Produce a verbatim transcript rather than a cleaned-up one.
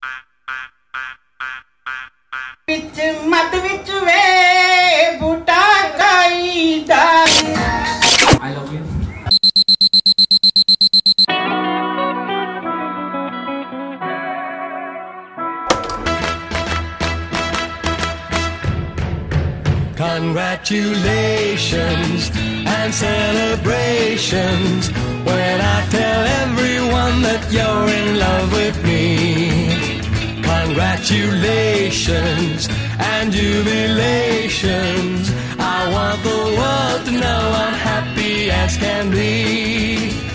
Pitch mat vich ve buta kaida. I love you. Congratulations and celebrations when I tell everyone that you're in love with me. Congratulations and jubilations. I want the world to know I'm happy as can be.